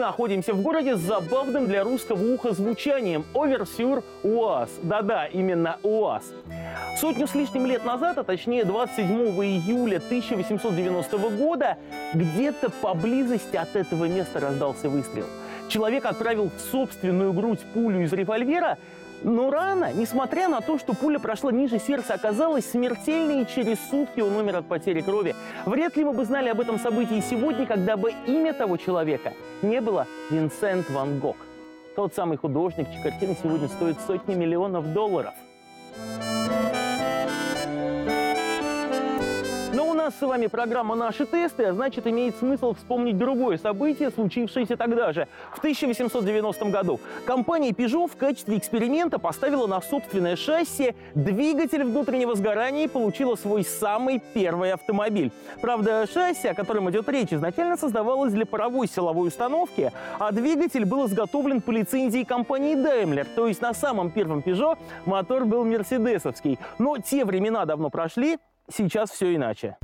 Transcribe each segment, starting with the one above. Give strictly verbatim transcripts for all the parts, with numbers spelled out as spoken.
находимся в городе с забавным для русского уха звучанием Over-Sur УАЗ. Да-да, именно УАЗ. Сотню с лишним лет назад, а точнее двадцать седьмого июля тысяча восемьсот девяностого года, где-то поблизости от этого места раздался выстрел. Человек отправил в собственную грудь пулю из револьвера, но рана, несмотря на то, что пуля прошла ниже сердца, оказалась смертельной, и через сутки он умер от потери крови. Вряд ли мы бы знали об этом событии сегодня, когда бы имя того человека не было Винсент ван Гог. Тот самый художник, чьи картины сегодня стоят сотни миллионов долларов. Но у нас с вами программа «Наши тесты», а значит, имеет смысл вспомнить другое событие, случившееся тогда же, в тысяча восемьсот девяностом году. Компания Peugeot в качестве эксперимента поставила на собственное шасси двигатель внутреннего сгорания и получила свой самый первый автомобиль. Правда, шасси, о котором идет речь, изначально создавалось для паровой силовой установки, а двигатель был изготовлен по лицензии компании Daimler, то есть на самом первом Peugeot мотор был мерседесовский. Но те времена давно прошли. Сейчас все иначе.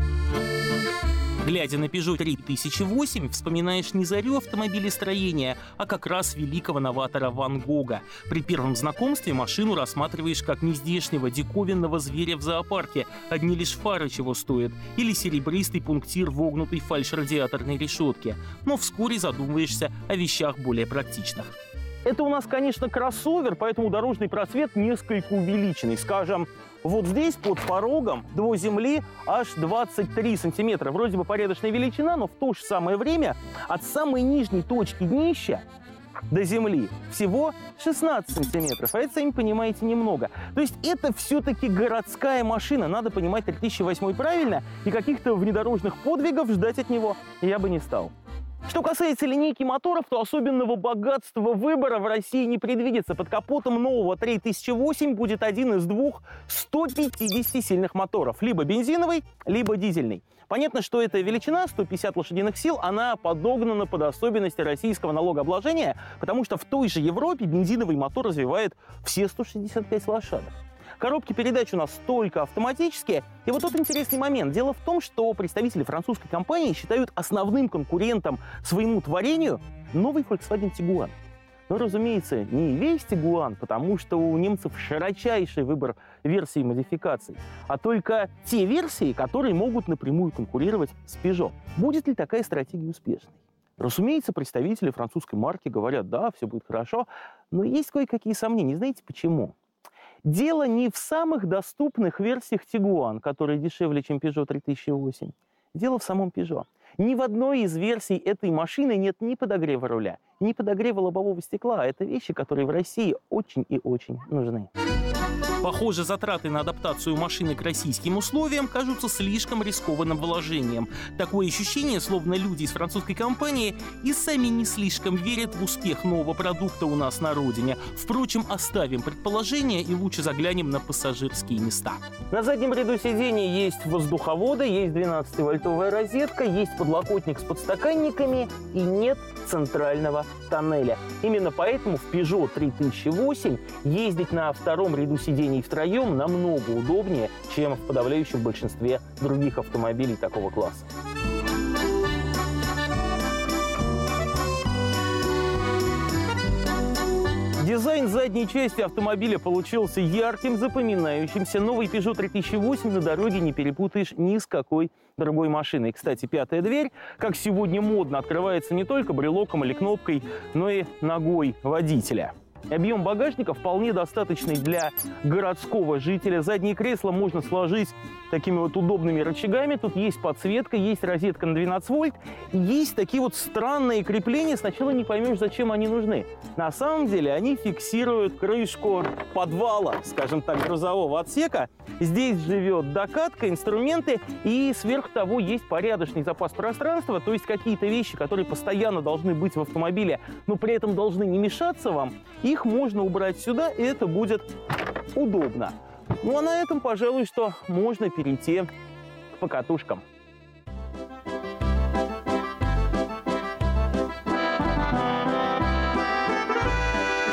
Глядя на Peugeot три тысячи восемь, вспоминаешь не зарю автомобилестроения, а как раз великого новатора Ван Гога. При первом знакомстве машину рассматриваешь как нездешнего диковинного зверя в зоопарке, одни лишь фары чего стоят, или серебристый пунктир вогнутой фальш-радиаторной решетки. Но вскоре задумываешься о вещах более практичных. Это у нас, конечно, кроссовер, поэтому дорожный просвет несколько увеличенный. Скажем, вот здесь под порогом до земли аж двадцать три сантиметра. Вроде бы порядочная величина, но в то же самое время от самой нижней точки днища до земли всего шестнадцать сантиметров. А это, сами понимаете, немного. То есть это все-таки городская машина. Надо понимать три тысячи восьмой правильно, и каких-то внедорожных подвигов ждать от него я бы не стал. Что касается линейки моторов, то особенного богатства выбора в России не предвидится. Под капотом нового три тысячи восемь будет один из двух ста пятидесяти сильных моторов. Либо бензиновый, либо дизельный. Понятно, что эта величина, сто пятьдесят лошадиных сил, она подогнана под особенности российского налогообложения, потому что в той же Европе бензиновый мотор развивает все сто шестьдесят пять лошадок. Коробки передач у нас только автоматические. И вот тут интересный момент. Дело в том, что представители французской компании считают основным конкурентом своему творению новый Volkswagen Tiguan. Но, разумеется, не весь Tiguan, потому что у немцев широчайший выбор версий и модификаций, а только те версии, которые могут напрямую конкурировать с Peugeot. Будет ли такая стратегия успешной? Разумеется, представители французской марки говорят, да, все будет хорошо, но есть кое-какие сомнения. Знаете почему? Дело не в самых доступных версиях Tiguan, которые дешевле, чем Peugeot три тысячи восемь. Дело в самом Peugeot. Ни в одной из версий этой машины нет ни подогрева руля, ни подогрева лобового стекла. Это вещи, которые в России очень и очень нужны. Похоже, затраты на адаптацию машины к российским условиям кажутся слишком рискованным вложением. Такое ощущение, словно люди из французской компании и сами не слишком верят в успех нового продукта у нас на родине. Впрочем, оставим предположение и лучше заглянем на пассажирские места. На заднем ряду сидений есть воздуховоды, есть двенадцативольтовая розетка, есть подлокотник с подстаканниками и нет центрального тоннеля. Именно поэтому в Peugeot три тысячи восемь ездить на втором ряду сидений втроем намного удобнее, чем в подавляющем большинстве других автомобилей такого класса. Дизайн задней части автомобиля получился ярким, запоминающимся. Новый Peugeot три тысячи восемь на дороге не перепутаешь ни с какой другой машиной. Кстати, пятая дверь, как сегодня модно, открывается не только брелоком или кнопкой, но и ногой водителя. Объем багажника вполне достаточный для городского жителя. Задние кресла можно сложить такими вот удобными рычагами. Тут есть подсветка, есть розетка на двенадцать вольт. Есть такие вот странные крепления. Сначала не поймешь, зачем они нужны. На самом деле они фиксируют крышку подвала, скажем так, грузового отсека. Здесь живет докатка, инструменты, и сверх того есть порядочный запас пространства, то есть какие-то вещи, которые постоянно должны быть в автомобиле, но при этом должны не мешаться вам. Их можно убрать сюда, и это будет удобно. Ну а на этом, пожалуй, что можно перейти к покатушкам.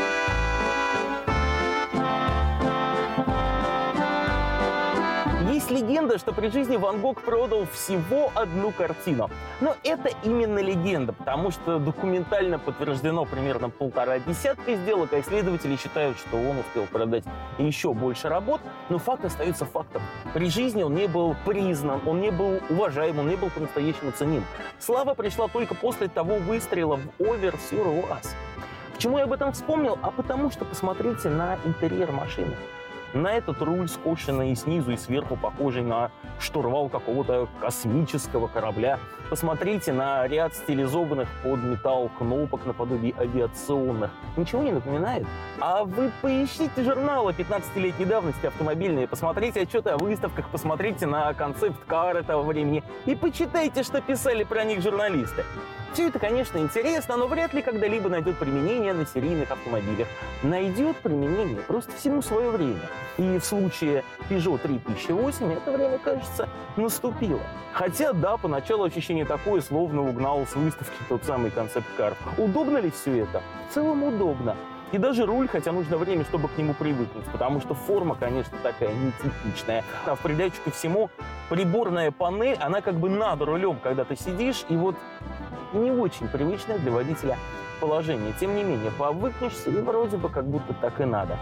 Если легенда, что при жизни Ван Гог продал всего одну картину. Но это именно легенда, потому что документально подтверждено примерно полтора десятка сделок, а исследователи считают, что он успел продать еще больше работ, но факт остается фактом. При жизни он не был признан, он не был уважаем, он не был по-настоящему ценим. Слава пришла только после того выстрела в Овер-сюр-Оаз. Почему я об этом вспомнил? А потому что посмотрите на интерьер машины. На этот руль, скошенный и снизу, и сверху, похожий на штурвал какого-то космического корабля. Посмотрите на ряд стилизованных под металл кнопок наподобие авиационных. Ничего не напоминает? А вы поищите журналы пятнадцатилетней давности автомобильные, посмотрите отчеты о выставках, посмотрите на концепт-кар этого времени и почитайте, что писали про них журналисты. Все это, конечно, интересно, но вряд ли когда-либо найдет применение на серийных автомобилях. Найдет применение просто всему свое время. И в случае Peugeot три тысячи восемь это время, кажется, наступило. Хотя, да, поначалу ощущение такое, словно угнал с выставки тот самый концепт-кар. Удобно ли все это? В целом удобно. И даже руль, хотя нужно время, чтобы к нему привыкнуть, потому что форма, конечно, такая нетипичная. А в придачу ко всему, приборная панель, она как бы над рулем, когда ты сидишь, и вот не очень привычное для водителя положение. Тем не менее, повыкнешься, и вроде бы как будто так и надо.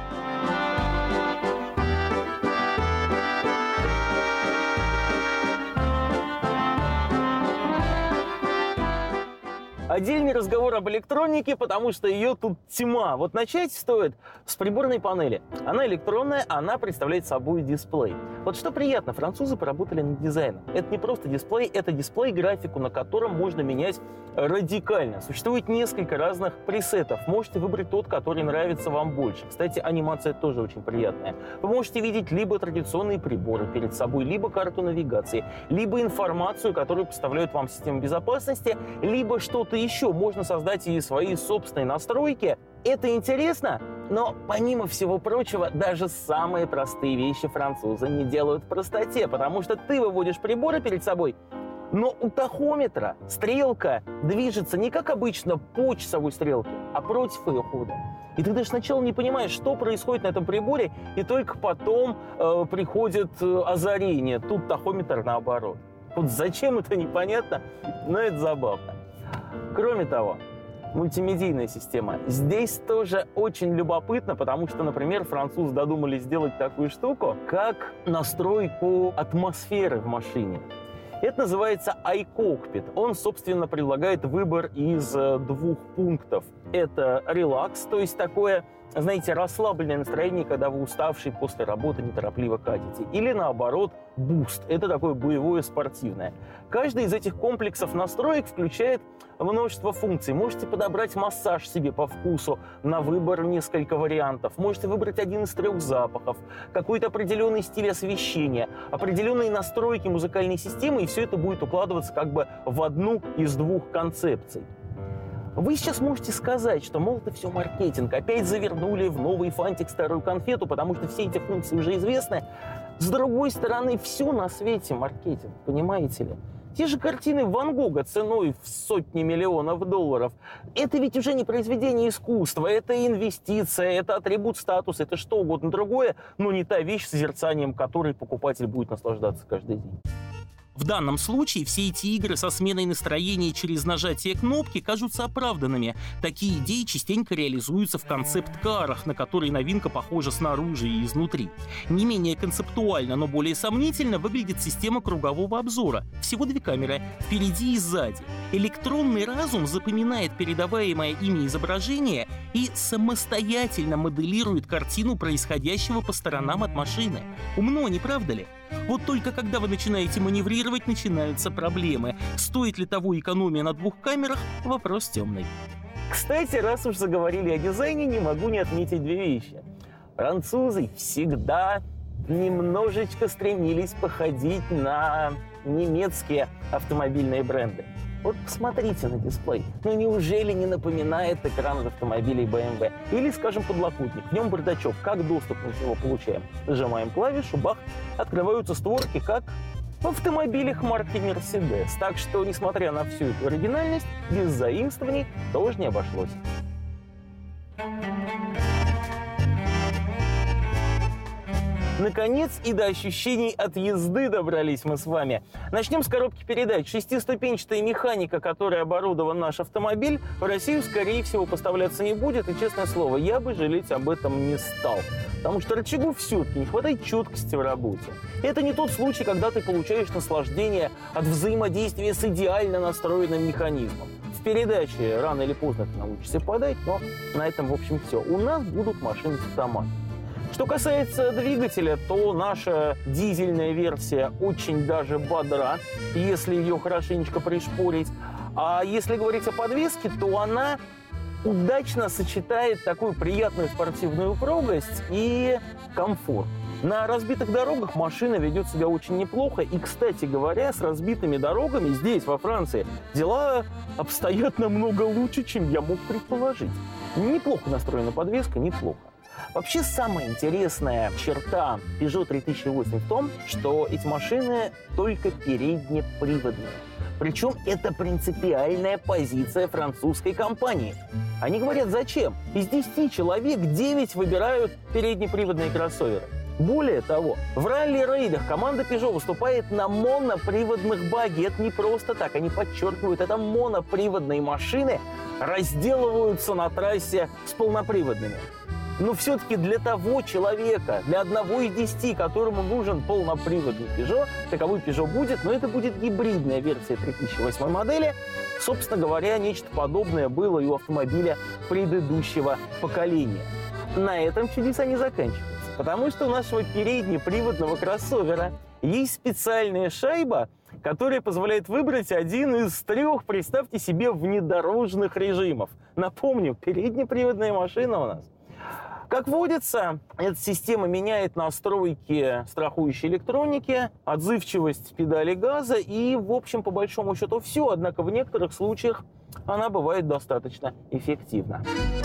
Отдельный разговор об электронике, потому что ее тут тьма. Вот начать стоит с приборной панели. Она электронная, она представляет собой дисплей. Вот что приятно, французы поработали над дизайном. Это не просто дисплей, это дисплей-графику, на котором можно менять радикально. Существует несколько разных пресетов. Можете выбрать тот, который нравится вам больше. Кстати, анимация тоже очень приятная. Вы можете видеть либо традиционные приборы перед собой, либо карту навигации, либо информацию, которую поставляют вам системы безопасности, либо что-то еще. Можно создать и свои собственные настройки. Это интересно, но помимо всего прочего, даже самые простые вещи французы не делают в простоте, потому что ты выводишь приборы перед собой, но у тахометра стрелка движется не как обычно по часовой стрелке, а против ее хода. И ты даже сначала не понимаешь, что происходит на этом приборе, и только потом э, приходит э, озарение. Тут тахометр наоборот. Вот зачем это непонятно, но это забавно. Кроме того, мультимедийная система. Здесь тоже очень любопытно, потому что, например, французы додумались сделать такую штуку, как настройку атмосферы в машине. Это называется iCockpit. Он, собственно, предлагает выбор из двух пунктов. Это релакс, то есть такое, знаете, расслабленное настроение, когда вы уставший после работы неторопливо катите. Или наоборот, буст. Это такое боевое спортивное. Каждый из этих комплексов настроек включает множество функций. Можете подобрать массаж себе по вкусу, на выбор несколько вариантов. Можете выбрать один из трех запахов, какой-то определенный стиль освещения, определенные настройки музыкальной системы, и все это будет укладываться как бы в одну из двух концепций. Вы сейчас можете сказать, что, мол, это все маркетинг, опять завернули в новый фантик старую конфету, потому что все эти функции уже известны. С другой стороны, все на свете маркетинг, понимаете ли? Те же картины Ван Гога ценой в сотни миллионов долларов. Это ведь уже не произведение искусства, это инвестиция, это атрибут статуса, это что угодно другое, но не та вещь, созерцанием которой покупатель будет наслаждаться каждый день. В данном случае все эти игры со сменой настроения через нажатие кнопки кажутся оправданными. Такие идеи частенько реализуются в концепт-карах, на которые новинка похожа снаружи и изнутри. Не менее концептуально, но более сомнительно выглядит система кругового обзора. Всего две камеры – впереди и сзади. Электронный разум запоминает передаваемое ими изображение и самостоятельно моделирует картину происходящего по сторонам от машины. Умно, не правда ли? Вот только когда вы начинаете маневрировать, начинаются проблемы. Стоит ли того экономия на двух камерах – вопрос темный. Кстати, раз уж заговорили о дизайне, не могу не отметить две вещи. Французы всегда немножечко стремились походить на немецкие автомобильные бренды. Вот посмотрите на дисплей. Ну неужели не напоминает экран от автомобилей бэ эм вэ? Или, скажем, подлокотник. В нем бардачок. Как доступ мы его получаем? Нажимаем клавишу, бах, открываются створки, как в автомобилях марки Mercedes. Так что, несмотря на всю эту оригинальность, без заимствований тоже не обошлось. Наконец и до ощущений от езды добрались мы с вами. Начнем с коробки передач. Шестиступенчатая механика, которой оборудован наш автомобиль, в Россию, скорее всего, поставляться не будет. И, честное слово, я бы жалеть об этом не стал. Потому что рычагу все-таки не хватает четкости в работе. Это не тот случай, когда ты получаешь наслаждение от взаимодействия с идеально настроенным механизмом. В передаче рано или поздно ты научишься подать, но на этом, в общем, все. У нас будут машины с автоматом. Что касается двигателя, то наша дизельная версия очень даже бодра, если ее хорошенечко пришпорить. А если говорить о подвеске, то она удачно сочетает такую приятную спортивную упругость и комфорт. На разбитых дорогах машина ведет себя очень неплохо. И, кстати говоря, с разбитыми дорогами здесь, во Франции, дела обстоят намного лучше, чем я мог предположить. Неплохо настроена подвеска, неплохо. Вообще, самая интересная черта Peugeot три тысячи восемь в том, что эти машины только переднеприводные. Причем это принципиальная позиция французской компании. Они говорят, зачем? Из десяти человек девять выбирают переднеприводные кроссоверы. Более того, в ралли-рейдах команда Peugeot выступает на моноприводных багги. Это не просто так, они подчеркивают, это моноприводные машины разделываются на трассе с полноприводными. Но все-таки для того человека, для одного из десяти, которому нужен полноприводный Peugeot, таковой Peugeot будет, но это будет гибридная версия три тысячи восьмой модели. Собственно говоря, нечто подобное было и у автомобиля предыдущего поколения. На этом чудеса не заканчиваются, потому что у нашего переднеприводного кроссовера есть специальная шайба, которая позволяет выбрать один из трех, представьте себе, внедорожных режимов. Напомню, переднеприводная машина у нас. Как водится, эта система меняет настройки страхующей электроники, отзывчивость педали газа и, в общем, по большому счету, все. Однако в некоторых случаях она бывает достаточно эффективна.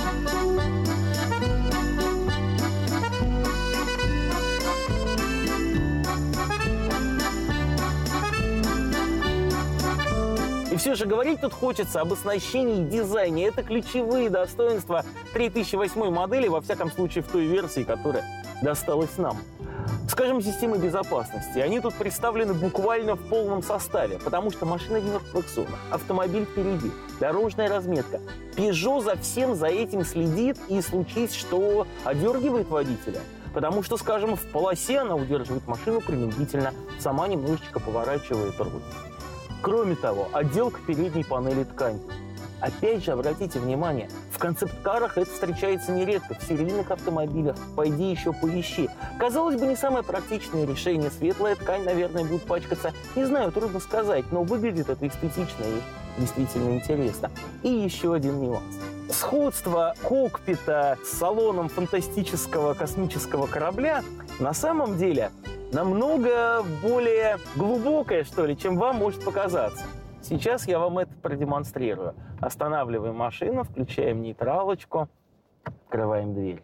И все же говорить тут хочется об оснащении и дизайне. Это ключевые достоинства три тысячи восьмой модели, во всяком случае в той версии, которая досталась нам. Скажем, системы безопасности. Они тут представлены буквально в полном составе, потому что машина в мертвых зонах, автомобиль впереди, дорожная разметка. Peugeot за всем за этим следит и случись, что одергивает водителя. Потому что, скажем, в полосе она удерживает машину принудительно, сама немножечко поворачивает руль. Кроме того, отделка передней панели ткани. Опять же, обратите внимание, в концепт-карах это встречается нередко, в серийных автомобилях. Пойди еще поищи. Казалось бы, не самое практичное решение. Светлая ткань, наверное, будет пачкаться. Не знаю, трудно сказать, но выглядит это эстетично и действительно интересно. И еще один нюанс. Сходство кокпита с салоном фантастического космического корабля на самом деле намного более глубокое, что ли, чем вам может показаться. Сейчас я вам это продемонстрирую. Останавливаем машину, включаем нейтралочку, открываем дверь.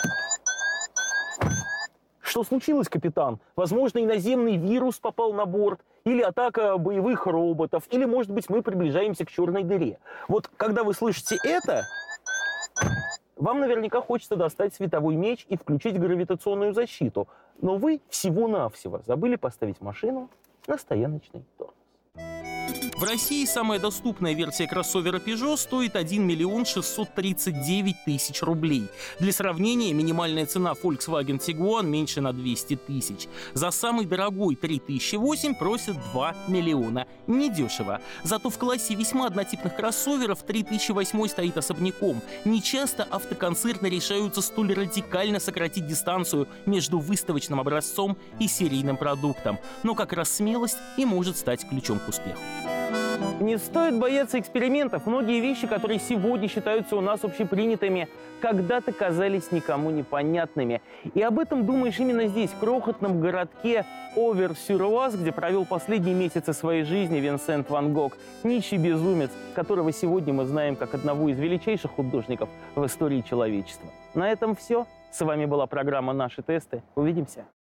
Что случилось, капитан? Возможно, иноземный вирус попал на борт, или атака боевых роботов, или, может быть, мы приближаемся к черной дыре. Вот когда вы слышите это, вам наверняка хочется достать световой меч и включить гравитационную защиту. Но вы всего-навсего забыли поставить машину на стояночный тормоз. В России самая доступная версия кроссовера Peugeot стоит один миллион шестьсот тридцать девять тысяч рублей. Для сравнения, минимальная цена Volkswagen Tiguan меньше на двести тысяч. За самый дорогой три тысячи восемь просят два миллиона. Недешево. Зато в классе весьма однотипных кроссоверов три тысячи восемь стоит особняком. Нечасто автоконцерны решаются столь радикально сократить дистанцию между выставочным образцом и серийным продуктом. Но как раз смелость и может стать ключом к успеху. Не стоит бояться экспериментов. Многие вещи, которые сегодня считаются у нас общепринятыми, когда-то казались никому непонятными. И об этом думаешь именно здесь, в крохотном городке Овер-сюр-Оаз, где провел последние месяцы своей жизни Винсент Ван Гог, нищий безумец, которого сегодня мы знаем как одного из величайших художников в истории человечества. На этом все. С вами была программа «Наши тесты». Увидимся.